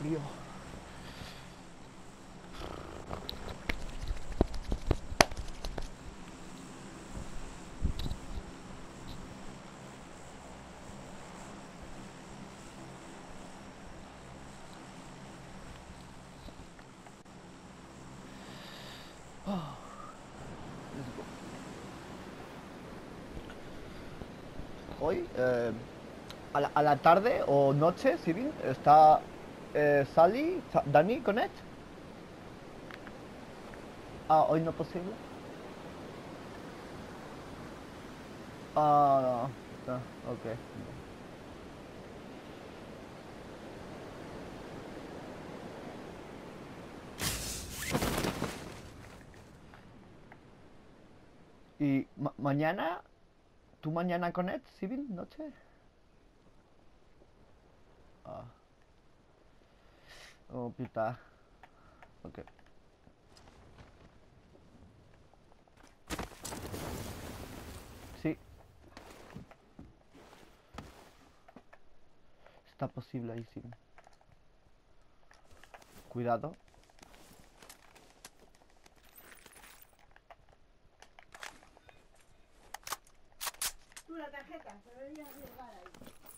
frío. Oh, let's go. Hoy, a la tarde o noche, si bien, está Dani Connect. Ah, hoy no posible. Ah, no, ok. Y mañana, ¿tú mañana Connect, si bien, noche? Ah, oh, puta. Ok. Sí, está posible ahí, sí. Cuidado. Tú la tarjeta, se debería arriesgar ahí.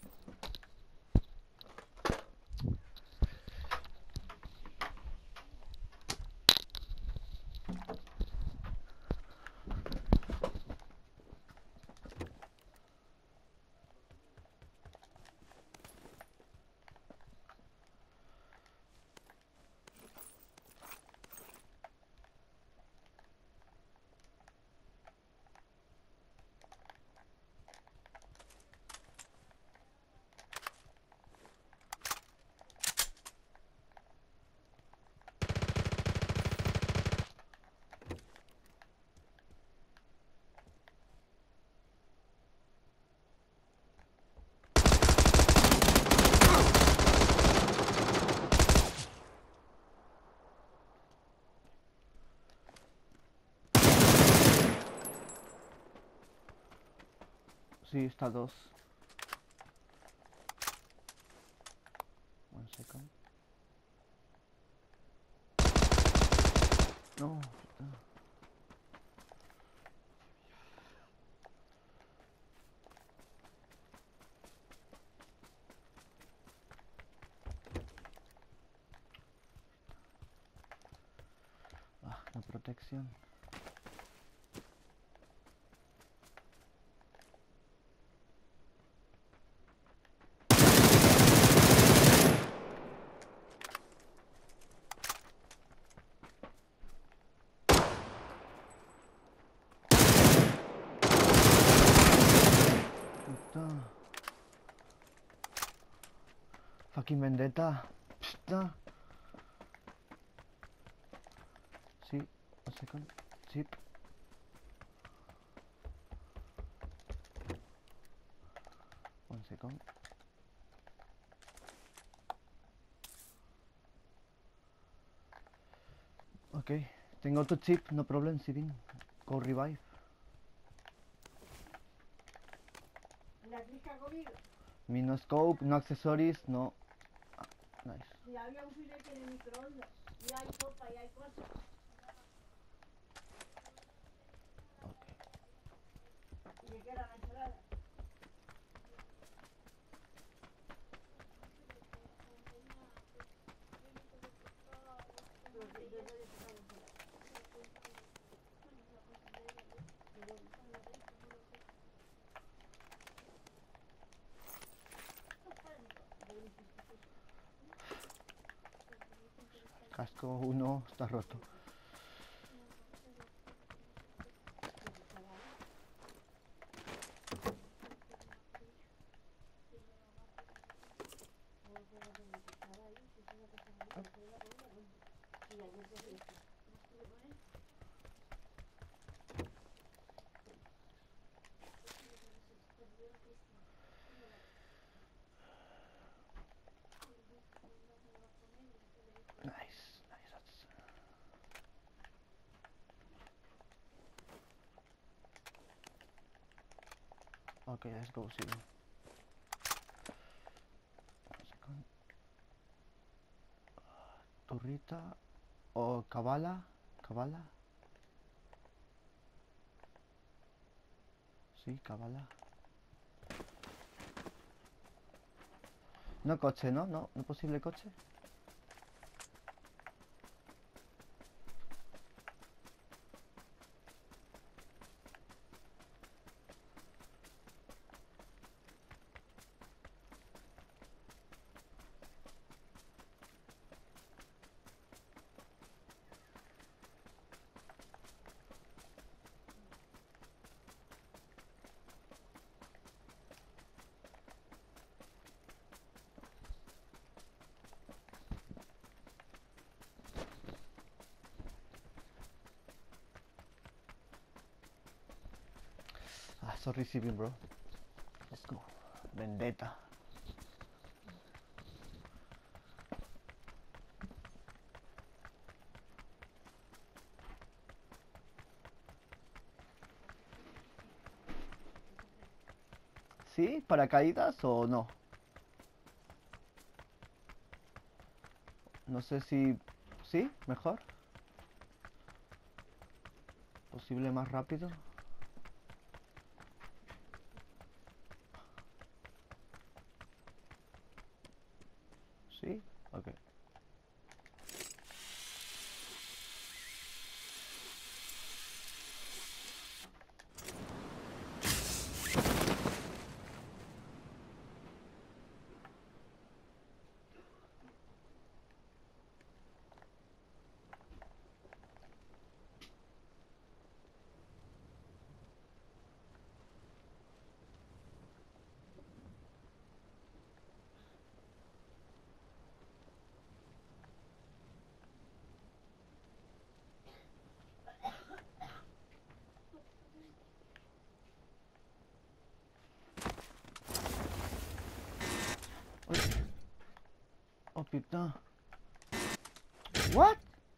Sí, está dos. One second. No, puta. Ah, no protección. Puta. Fucking vendetta. Puta. Sí, one second. Sí. One second. Ok. Tengo tu chip, no problem, Sivin. Go revive. La clica ha comido. Mi no scope, no accessories, no. Ah, nice. Si había un filete en el microondas. Y hay sopa y hay cosas. Ok. Y le queda la ensalada. Pero que yo voy a sacar la ensalada. Y bueno, Casco uno está roto. pues estaba ahí. No sé dónde estaba ahí. Si es una cosa bonita, se ve la comida. Y ayer cogí esto. Nice, nice. Okay, let's go, Sivin. One second. Turrita o cabala. Cabala. Sí, cabala. No coche, ¿no? No, no posible coche. Ah, sorry, Steven, bro. Let's go. Vendetta. ¿Sí? ¿Paracaídas o no? No sé si... ¿Sí? ¿Mejor? ¿Posible más rápido? ¿Sí? Ok. Uy. Oh, putain. What?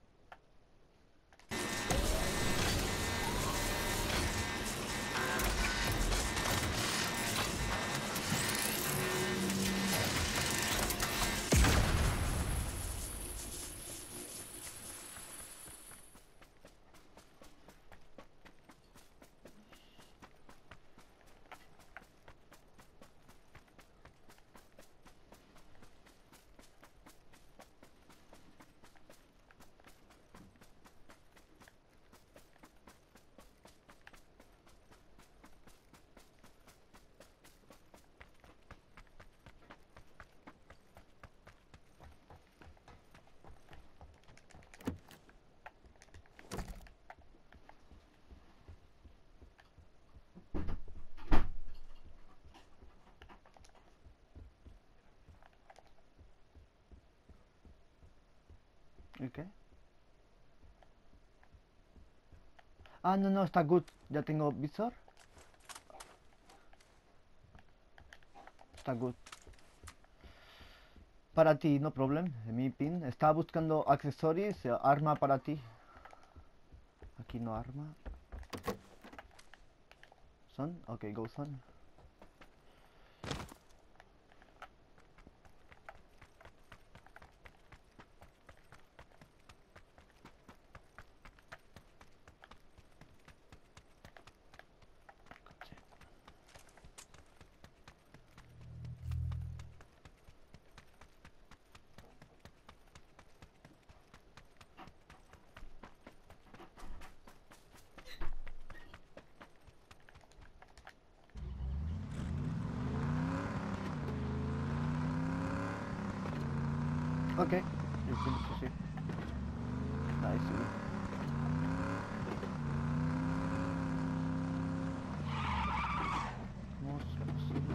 ¿Y qué? Ah, no, no, está good. Ya tengo visor. Está good. Para ti, no problem. Mi pin. Estaba buscando accesorios, arma para ti. Aquí no arma. Son? Ok, go son. Ok. You finish the ship. Nice. Most possible.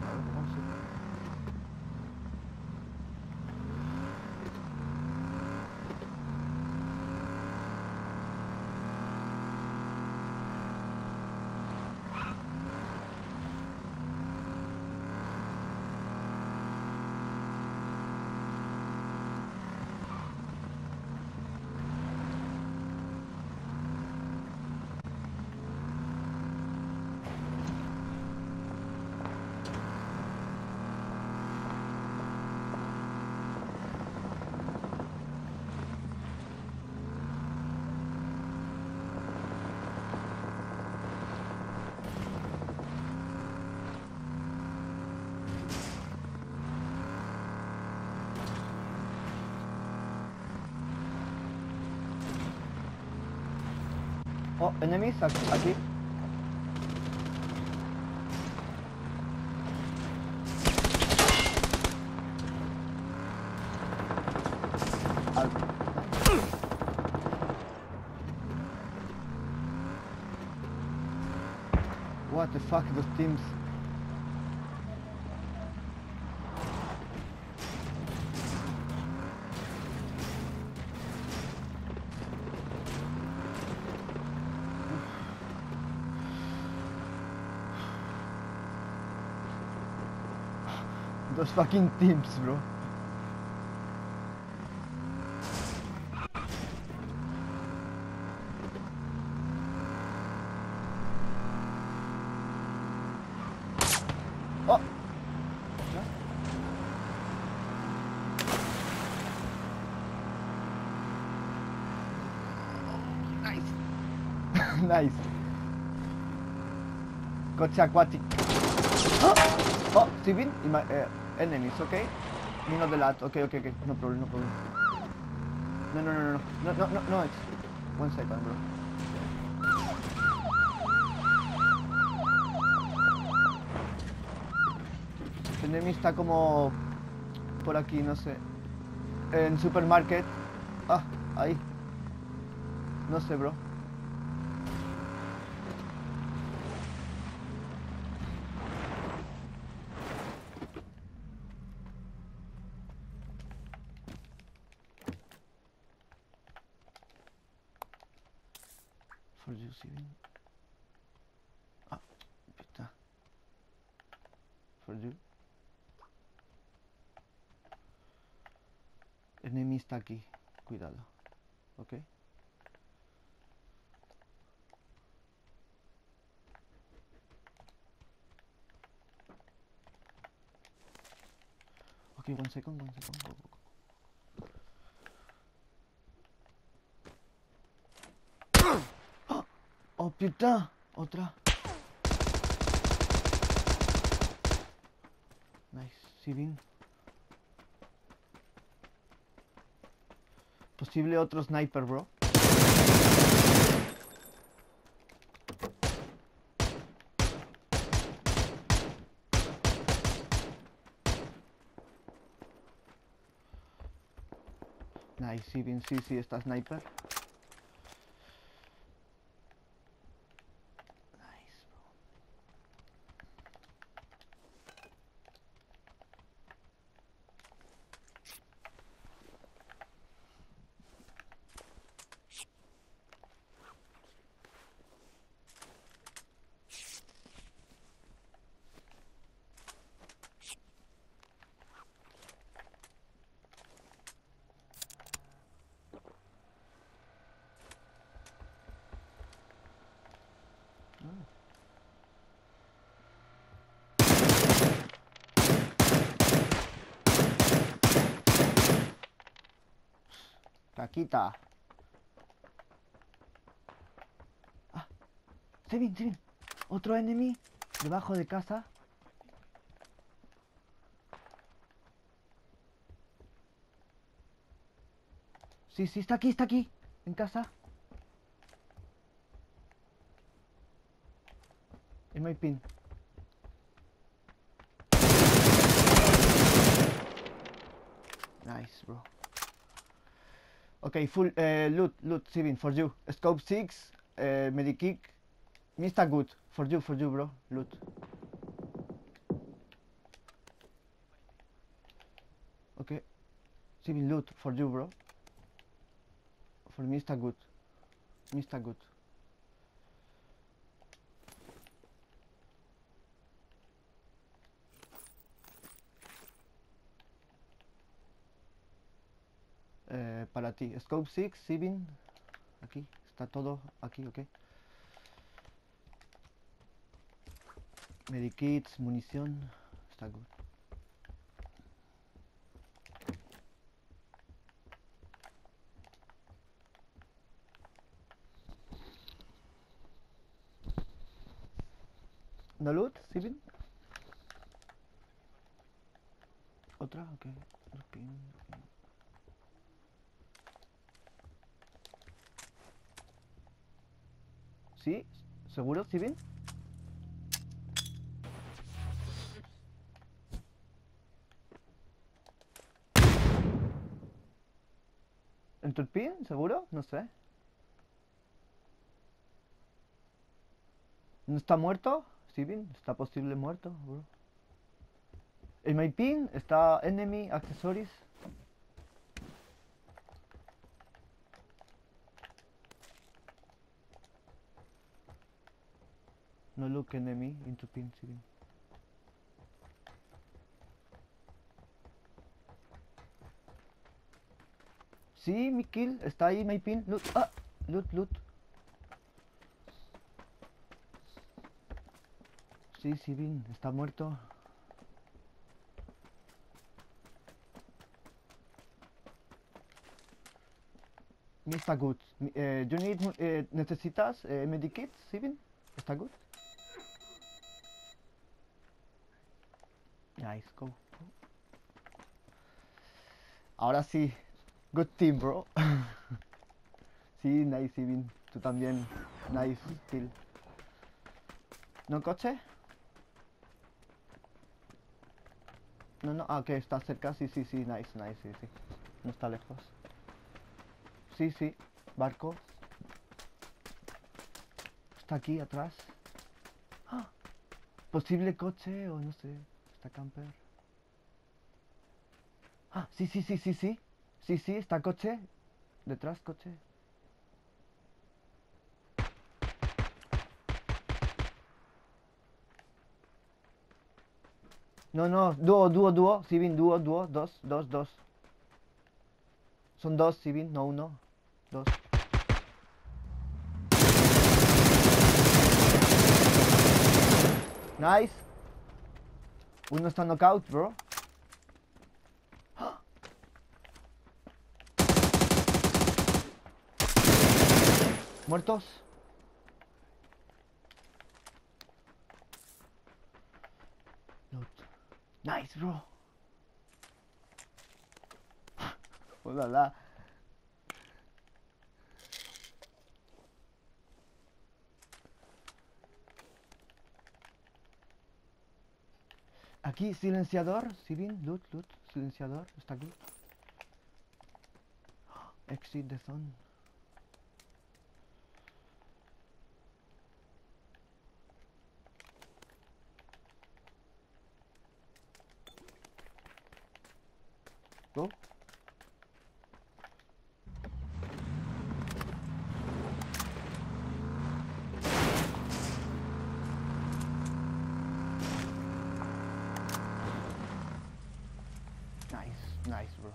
Oh, enemies aquí. Al- What the fuck, those teams. Those fucking teams, bro. Oh. Nice. Nice. Coche aquatic. Oh, civil enemies, okay? Me not the lad. Okay, no problem, no problem. No, it's 1 second, bro. El enemy está como por aquí, no sé. En supermarket. Ah, ahí. No sé, bro. For you, civil. Ah, puta. For you. El enemy está aquí. Cuidado. Ok. Ok, 1 second, 1 second. Go. Oh, puta. Otra. Nice. Civil. Posible otro sniper, bro. Nice, Civil, sí, está sniper. Nice, bro. Caquita. Ah, Civil. Otro enemy debajo de casa. Sí, está aquí. En casa. En my pin. Nice, bro. Okay, full loot, Civil, for you. Scope 6, medikit. Mr. Good. For you, bro. Loot. Okay. Civil loot for you, bro. For Mr. Good. Mr. Good. Para ti. Scope 6, Civil. Aquí. Está todo aquí, ok. Medikits, munición. Está good. ¿No loot, Civil? ¿Otra? Ok. Looking. ¿Sí? ¿Seguro, Sibin? ¿En Turpin? ¿Seguro? No sé. ¿No está muerto? Sibin, está posible muerto, bro. En my pin está enemy accessories. No look enemy into pin, Sibin. Sí, mi kill, está ahí my pin. Loot, ah, loot, loot. Sí, Sibin, está muerto. Mi está good. You need, ¿necesitas medikit, Sibin? ¿Está good? Nice, go. Ahora sí. Good team, bro. Sí, nice, Sibin. Tú también. Nice kill. ¿No coche? No, no. Ah, ok, está cerca. Sí, sí, sí. Nice, nice, sí, sí. No está lejos. Sí, sí. Barco. Está aquí atrás. ¡Ah! Posible coche o no sé. Está camper. Ah, sí, sí, sí, sí, sí. Sí, sí, está coche. Detrás, coche. No, no. Dúo, dúo, dúo. Sibin, dúo, dúo. Dos, dos, dos. Son dos, Sibin, no uno. Dos. Nice. Uno está knockout, bro. Muertos. Loot. Nice, bro. Oh la la. Aquí, silenciador. Si bien, loot, loot. Silenciador. Está good. Exit the zone. Go. Nice, nice, bro.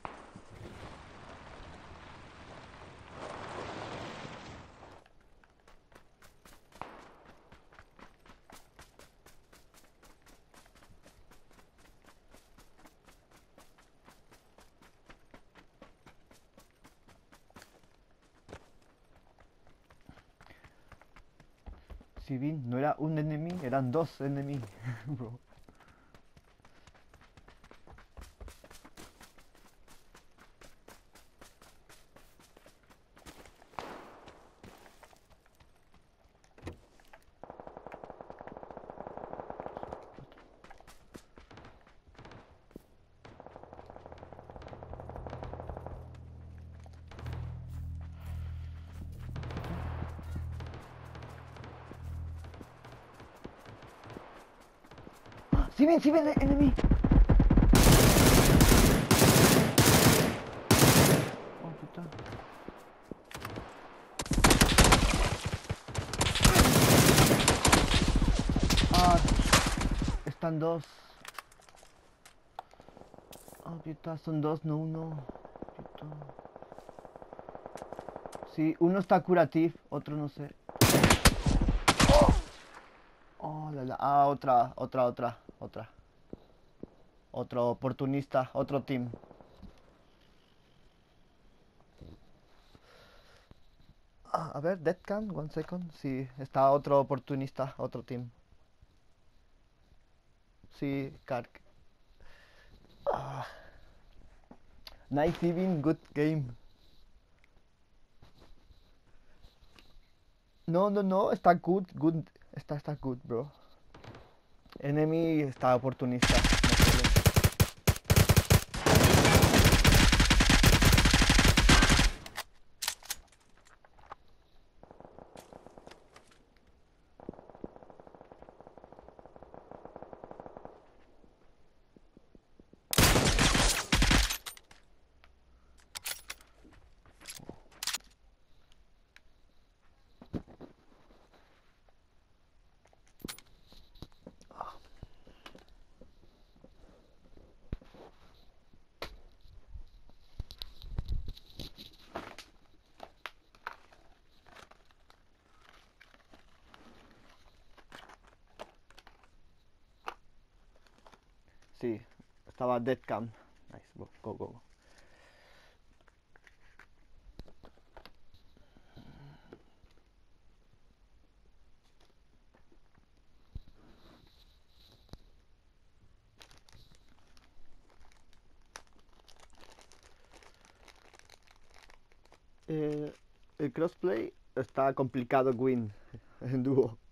Si bien, no era un enemy, eran dos enemigos, bro. Si bien, enemy. Oh, puta. Ah, están dos. Oh, puta, son dos, no uno. Puta. Sí, uno está curativo, otro no sé. Oh, la la. Ah, otra. Otro oportunista, otro team. Ah, a ver, Deadcan, 1 second. Sí, está otro oportunista, otro team. Sí, Kark. Ah, nice even, good game. No, no, no, está good, good. Está good, bro. Enemy está oportunista. No problem. Sí, estaba dead cam. Nice, go, go, go. El crossplay está complicado win en dúo.